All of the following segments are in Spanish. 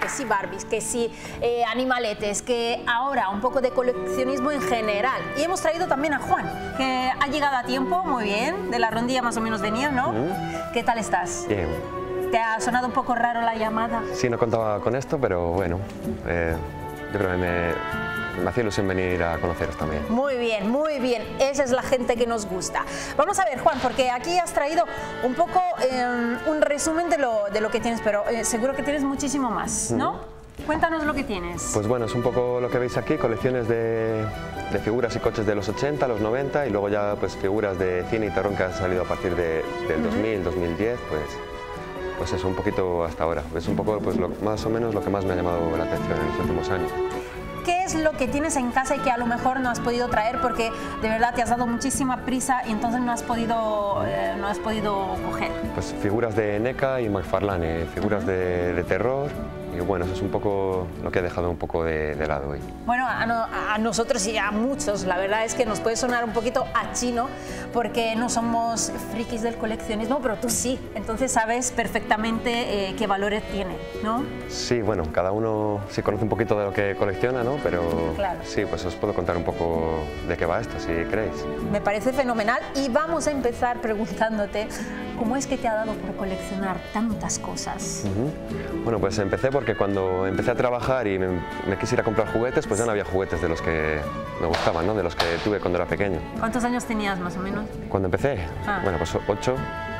si Barbies, que si animaletes, que ahora un poco de coleccionismo en general. Y hemos traído también a Juan, que ha llegado a tiempo, muy bien, de la rondilla más o menos venía, ¿no? ¿Qué tal estás? Bien. ¿Te ha sonado un poco raro la llamada? Sí, no contaba con esto, pero bueno, yo creo que me hacía ilusión venir a conoceros también. Muy bien, esa es la gente que nos gusta. Vamos a ver, Juan, porque aquí has traído un poco un resumen de lo que tienes, pero seguro que tienes muchísimo más, ¿no? Cuéntanos lo que tienes. Pues bueno, es un poco lo que veis aquí, colecciones de figuras y coches de los 80, los 90 y luego ya pues figuras de cine y terror que han salido a partir del 2000, 2010, pues eso, un poquito hasta ahora. Es un poco pues más o menos lo que más me ha llamado la atención en los últimos años. ¿Qué es lo que tienes en casa y que a lo mejor no has podido traer porque de verdad te has dado muchísima prisa y entonces no has podido coger? Pues figuras de NECA y McFarlane, figuras de terror. Y bueno, eso es un poco lo que he dejado un poco de lado hoy. Bueno, a nosotros y a muchos, la verdad es que nos puede sonar un poquito a chino porque no somos frikis del coleccionismo, pero tú sí, entonces sabes perfectamente qué valores tiene, ¿no? Sí, bueno, cada uno sí conoce un poquito de lo que colecciona, ¿no? Pero claro, sí, pues os puedo contar un poco de qué va esto, si queréis. Me parece fenomenal y vamos a empezar preguntándote cómo es que te ha dado por coleccionar tantas cosas. Bueno, pues empecé porque cuando empecé a trabajar y me quise ir a comprar juguetes, pues ya no había juguetes de los que me gustaban, ¿no? De los que tuve cuando era pequeño. ¿Cuántos años tenías más o menos? Cuando empecé, bueno, pues 8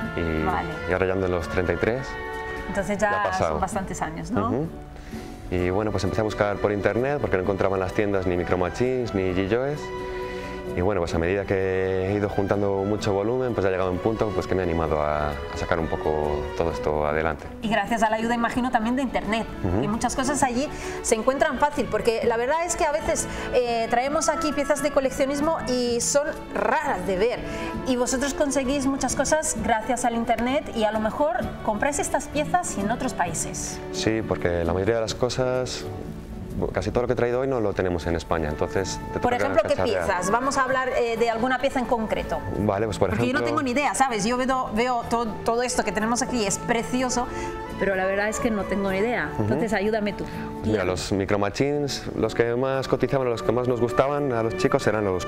y ahora ya ando en los 33. Entonces ya son bastantes años, ¿no? Y bueno, pues empecé a buscar por internet porque no encontraba en las tiendas ni Micro Machines ni G-Joes. Y bueno, pues a medida que he ido juntando mucho volumen, pues ha llegado un punto pues que me ha animado a sacar un poco todo esto adelante. Y gracias a la ayuda, imagino, también de internet. Y muchas cosas allí se encuentran fácil, porque la verdad es que a veces traemos aquí piezas de coleccionismo y son raras de ver. Y vosotros conseguís muchas cosas gracias al internet y a lo mejor compráis estas piezas en otros países. Sí, porque la mayoría de las cosas, casi todo lo que he traído hoy no lo tenemos en España, entonces... Por ejemplo, ¿qué piezas? Vamos a hablar de alguna pieza en concreto. Vale, pues por ejemplo... Porque yo no tengo ni idea, ¿sabes? Yo veo todo esto que tenemos aquí, es precioso, pero la verdad es que no tengo ni idea. Entonces, ayúdame tú. Mira, los Micro Machines, los que más cotizaban, los que más nos gustaban a los chicos eran los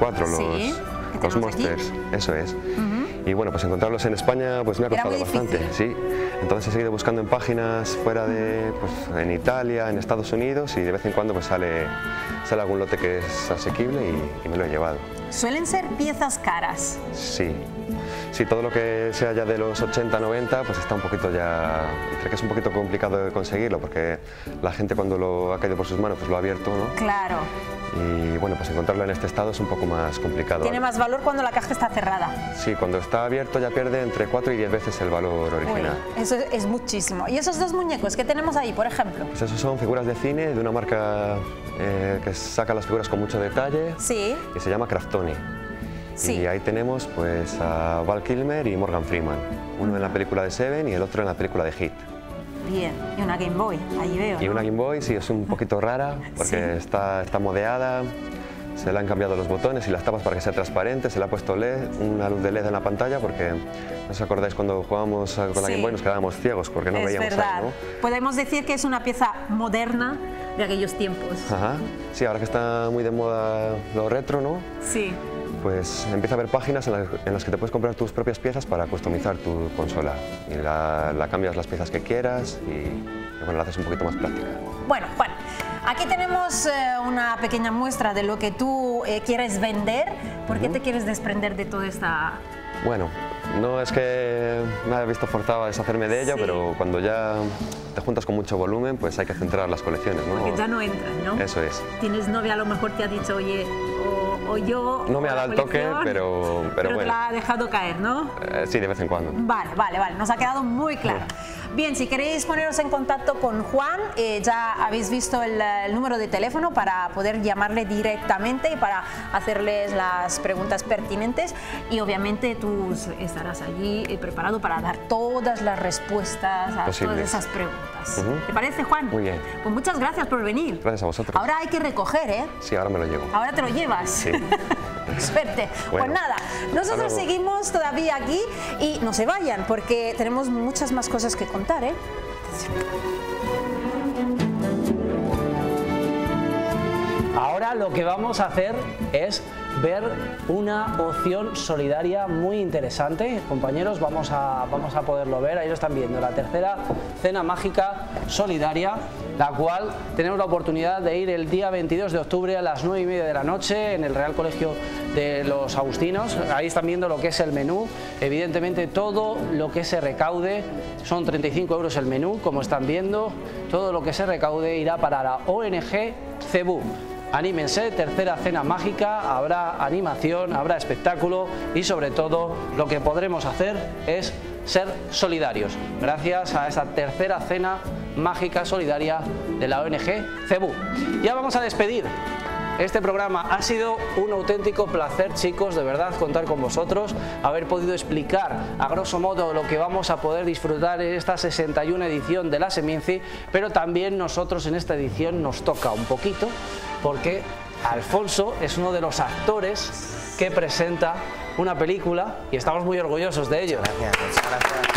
4x4, los Monsters, aquí. Eso es. Y bueno, pues encontrarlos en España pues me ha costado bastante, sí. Entonces he seguido buscando en páginas fuera de, pues en Italia, en Estados Unidos, y de vez en cuando pues sale algún lote que es asequible y me lo he llevado. ¿Suelen ser piezas caras? Sí. Sí, todo lo que sea ya de los 80, 90, pues está un poquito ya, entre que es un poquito complicado de conseguirlo, porque la gente cuando lo ha caído por sus manos pues lo ha abierto, ¿no? Claro. Y bueno, pues encontrarlo en este estado es un poco más complicado. Tiene más valor cuando la caja está cerrada. Sí, cuando está abierto ya pierde entre 4 y 10 veces el valor original. Uy, eso es muchísimo. ¿Y esos dos muñecos que tenemos ahí, por ejemplo? Pues esos son figuras de cine de una marca que saca las figuras con mucho detalle. Sí. Y se llama Craftoni. Sí. Y ahí tenemos pues a Val Kilmer y Morgan Freeman. Uno en la película de Seven y el otro en la película de Hit. Bien, y una Game Boy, ahí veo, ¿no? Y una Game Boy, sí, es un poquito rara porque está modeada, se le han cambiado los botones y las tapas para que sea transparente, se le ha puesto LED, una luz de LED en la pantalla porque, ¿no os acordáis cuando jugábamos con la Game Boy nos quedábamos ciegos porque no veíamos ahí, ¿no? Podemos decir que es una pieza moderna de aquellos tiempos. Ajá, sí, ahora que está muy de moda lo retro, ¿no? Sí. Pues empieza a haber páginas en las que te puedes comprar tus propias piezas para customizar tu consola. Y la cambias las piezas que quieras y bueno, la haces un poquito más práctica. Bueno, Juan, aquí tenemos una pequeña muestra de lo que tú quieres vender. ¿Por qué te quieres desprender de toda esta...? Bueno, no es que me haya visto forzado a deshacerme de ello, pero cuando ya te juntas con mucho volumen, pues hay que centrar las colecciones, ¿no? Porque ya no entran, ¿no? Eso es. Tienes novia, a lo mejor te ha dicho, oye, o yo... No me ha dado el toque, pero bueno. Te la ha dejado caer, ¿no? Sí, de vez en cuando. Vale, nos ha quedado muy claro. Bien, si queréis poneros en contacto con Juan, ya habéis visto el número de teléfono para poder llamarle directamente y para hacerles las preguntas pertinentes y obviamente tú estarás allí preparado para dar todas las respuestas a todas esas preguntas. ¿Te parece, Juan? Muy bien. Pues muchas gracias por venir. Gracias a vosotros. Ahora hay que recoger, ¿eh? Sí, ahora me lo llevo. Ahora te lo llevas. Sí. Suerte. Bueno, pues nada, nosotros seguimos todavía aquí y no se vayan porque tenemos muchas más cosas que contar, ¿eh? Ahora lo que vamos a hacer es ver una opción solidaria muy interesante. Compañeros, vamos a poderlo ver, ahí lo están viendo, la tercera cena mágica solidaria, la cual tenemos la oportunidad de ir el día 22 de octubre a las 9:30 de la noche en el Real Colegio de los Agustinos. Ahí están viendo lo que es el menú. Evidentemente todo lo que se recaude, son 35 euros el menú, como están viendo, todo lo que se recaude irá para la ONG CEBU. Anímense, tercera cena mágica, habrá animación, habrá espectáculo y sobre todo lo que podremos hacer es ser solidarios gracias a esa tercera cena mágica solidaria de la ONG CEBU. Ya vamos a despedir este programa. Ha sido un auténtico placer, chicos, de verdad, contar con vosotros, haber podido explicar a grosso modo lo que vamos a poder disfrutar en esta 61 edición de la Seminci, pero también nosotros en esta edición nos toca un poquito, porque Alfonso es uno de los actores que presenta una película y estamos muy orgullosos de ello. Muchas gracias.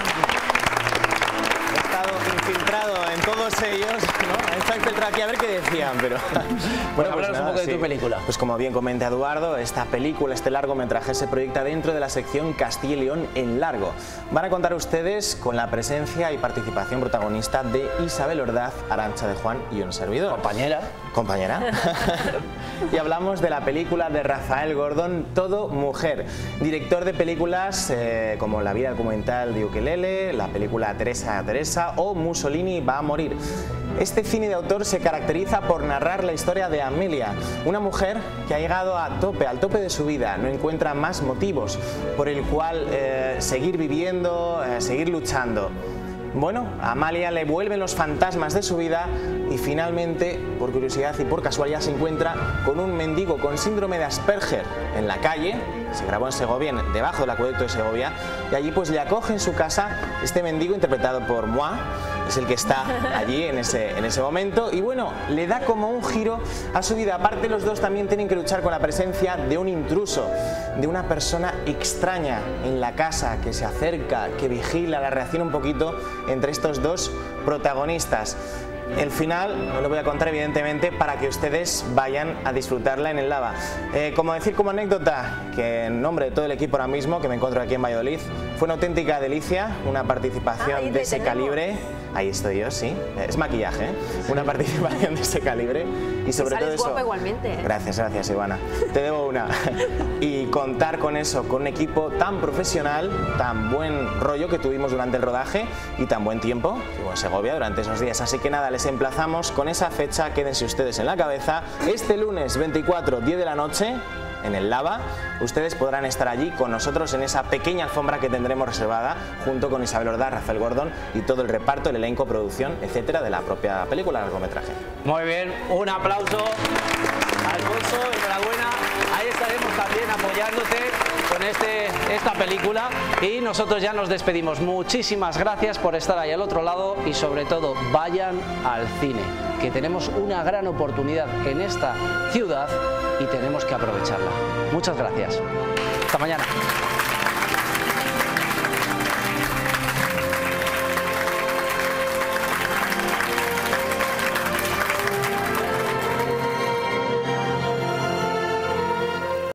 He estado infiltrado en todos ellos, ¿no? He estado infiltrado aquí a ver qué decían, pero... Bueno, pues hablaros un poco de tu película. Pues como bien comenta Eduardo, esta película, este largometraje se proyecta dentro de la sección Castilla y León en largo. Van a contar ustedes con la presencia y participación protagonista de Isabel Ordaz, Arantxa de Juan y un servidor. Compañera. Y hablamos de la película de Rafael Gordón, Todo Mujer, director de películas como La vida documental de Ukelele, la película Teresa o Mussolini va a morir. Este cine de autor se caracteriza por narrar la historia de Amelia, una mujer que ha llegado al tope de su vida, no encuentra más motivos por el cual seguir viviendo, seguir luchando. Bueno, a Amalia le vuelven los fantasmas de su vida y finalmente, por curiosidad y por casualidad, se encuentra con un mendigo con síndrome de Asperger en la calle. Se grabó en Segovia, debajo del acueducto de Segovia, y allí pues le acoge en su casa este mendigo interpretado por Moi, es el que está allí en ese momento, y bueno, le da como un giro a su vida. Aparte, los dos también tienen que luchar con la presencia de un intruso, de una persona extraña en la casa que se acerca, que vigila la reacción un poquito entre estos dos protagonistas. El final no lo voy a contar, evidentemente, para que ustedes vayan a disfrutarla en el Lava. Como anécdota, que en nombre de todo el equipo ahora mismo, que me encuentro aquí en Valladolid, fue una auténtica delicia, una participación de ese calibre. Ahí estoy yo, sí, es maquillaje, ¿eh? Una participación de ese calibre y sobre todo eso... Guapo igualmente. Gracias, Ivana, te debo una. Y contar con eso, con un equipo tan profesional, tan buen rollo que tuvimos durante el rodaje y tan buen tiempo que hubo en Segovia durante esos días. Así que nada, les emplazamos con esa fecha, quédense ustedes en la cabeza, este lunes 24, 10 de la noche, en el Lava. Ustedes podrán estar allí con nosotros en esa pequeña alfombra que tendremos reservada junto con Isabel Ordaz, Rafael Gordón y todo el reparto, el elenco, producción, etcétera, de la propia película, largometraje. Muy bien, un aplauso, Alfonso, enhorabuena. Ahí estaremos también apoyándote con esta película y nosotros ya nos despedimos. Muchísimas gracias por estar ahí al otro lado y sobre todo vayan al cine, que tenemos una gran oportunidad en esta ciudad y tenemos que aprovecharla. Muchas gracias. Hasta mañana.